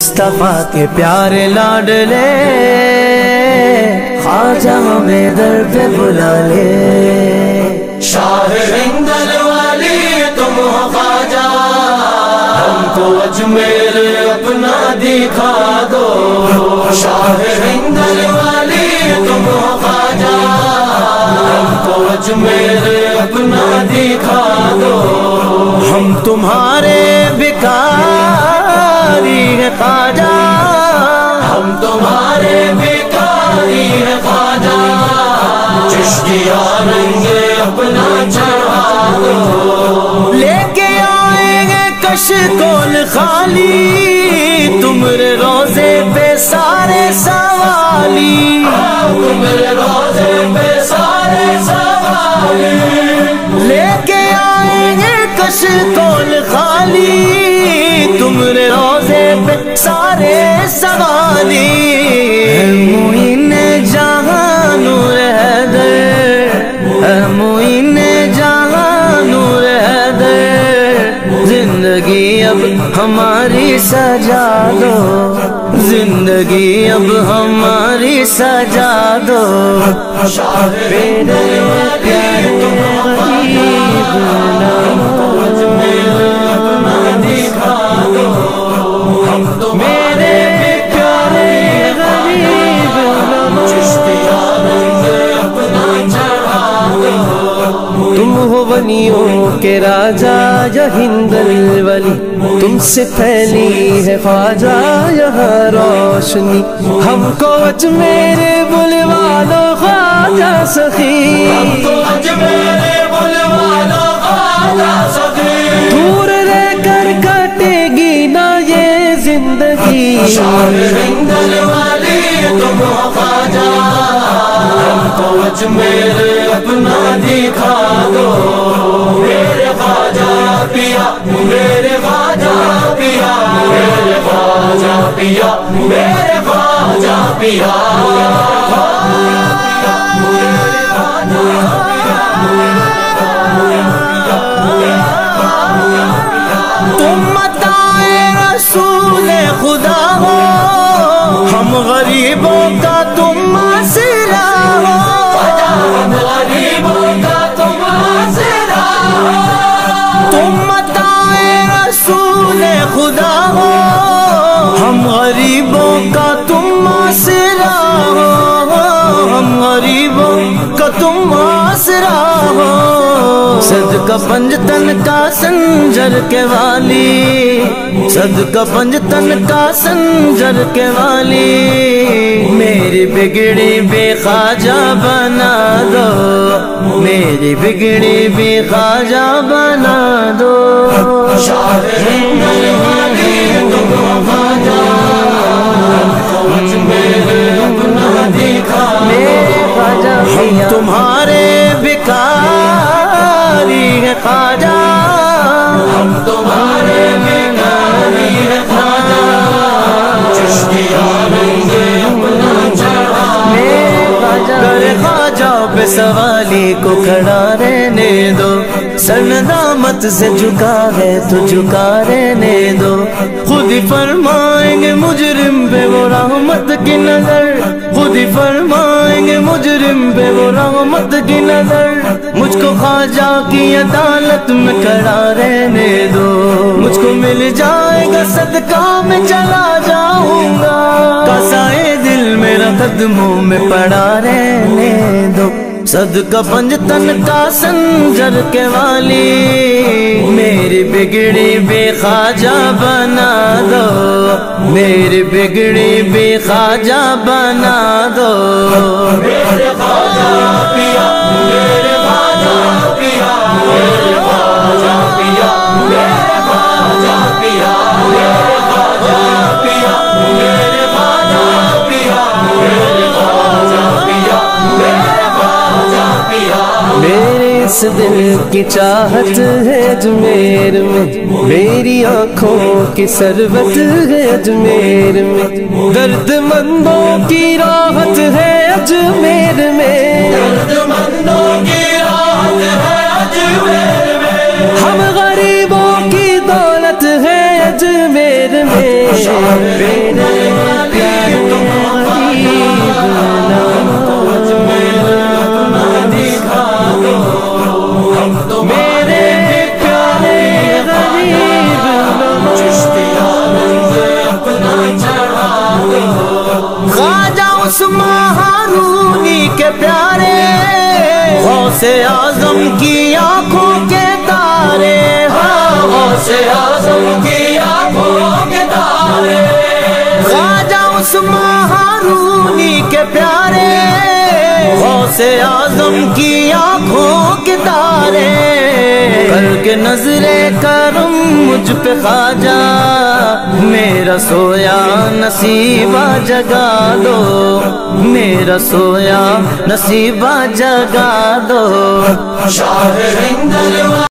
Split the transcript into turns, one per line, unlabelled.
مصطفیٰ کے پیارے لاڈلے خواجہ ہمیں در پہ بلا لے
شاہ ہندل والی تم ہو خواجہ ہم کو اجمیر اپنا دکھا دو شاہ ہندل والی تم ہو خواجہ ہم کو اجمیر اپنا دکھا دو
ہم تمہارے بھکاری ہیں خواجہ
ہم تمہارے بھکاری ہیں خواجہ چشتیہ رنگ اپنا چڑھا دو
لے کے آئیں گے کش کول خالی تمہارے روزے پہ سارے سوالی
تمہارے روزے پہ سارے سوالی
لے کے آئیں گے کش کول خالی تمہارے روزے پہ سارے سوالی معین جہاں نور حیدر معین جہاں نور حیدر زندگی اب ہماری سجا دو زندگی اب ہماری سجا دو
شاہ ہندل والی تم ہو خواجہ ہم کو اجمیر اپنا دکھا دو ہم تمہارے پیارے غریب چشتیہ رنگ اپنا چڑھا دو
تم ہو ولیوں کے راجا یا ہندل ولی تم سے پھیلی ہے خواجہ یہاں روشنی ہم کو اجمیر بلوا لو خواجہ سخی
ہم کو اجمیر بلوا لو خواجہ سخی
دور رہ کر کٹے گی نا یہ زندگی
شاہ ہندل والی تم ہو خواجہ ہم کو اجمیر اپنا دکھا دو میرے خواجہ پیا میرے خواجہ پیا میرے خواجہ پیا میرے خواجہ پیا
تم متائے رسول خدا ہو ہم غریبوں کا تم آسرا ہو
ہم غریبوں کا تم آسرا ہو
تم متائے رسول خدا ہو ہم غریبوں کا تم آسرا ہو ہم غریبوں کا تم آسرا ہو صدقہ پنجتن کا سنجر کے والی صدقہ پنجتن کا سنجر کے والی میری بگڑی بھی خواجہ بنا دو میری بگڑی بھی خواجہ بنا دو
شاہ ہندل والی تم ہو خواجہ ہم کو اجمیر اپنا دکھا
میرے خواجہ ہم تمہارے بھکاری ہیں خواجہ
ہم تمہارے بھکاری ہیں خواجہ چشتیہ رنگ اپنا چڑھا
میرے خواجہ گر خواجہ پہ سوالی کو کھڑا رہنے دو سر ندامت سے جھکا ہے تو جھکا رہنے دو خود ہی فرمائیں گے مجرم پہ وہ رحمت کی نظر خود ہی فرمائیں گے مجرم پہ وہ رحمت کی نظر مجھ کو خواجہ کی عدالت میں کھڑا رہنے دو مجھ کو مل جائے گا صدقہ میں چلا جاؤں گا قصائے دل میرا قدموں میں پڑا رہنے دو صدقہ پنجتن کا سنجر کے والی میری بگڑی بھی خواجہ بنا دو میری بگڑی بھی خواجہ بنا دو
میرے خواجہ پیا میرے خواجہ پیا میرے خواجہ پیا میرے خواجہ پیا میرے خواجہ پیا میرے خواجہ پیا میرے خواجہ پیا میرے خواجہ پیا
میرے اس دل کی چاہت ہے اجمیر میں میری آنکھوں کی سربت ہے اجمیر میں درد مندوں کی راحت ہے اجمیر میں
درد مندوں کی راحت ہے اجمیر میں
ہم غریبوں کی دولت ہے اجمیر میں عثمان ہارونی کے پیارے، غوث اعظم کی آنکھوں کے تارے، کر کے نظر کرم مجھ پہ خواجہ، میرا سویا نصیبہ جگا دو، میرا سویا نصیبہ جگا دو۔
شاہ ہند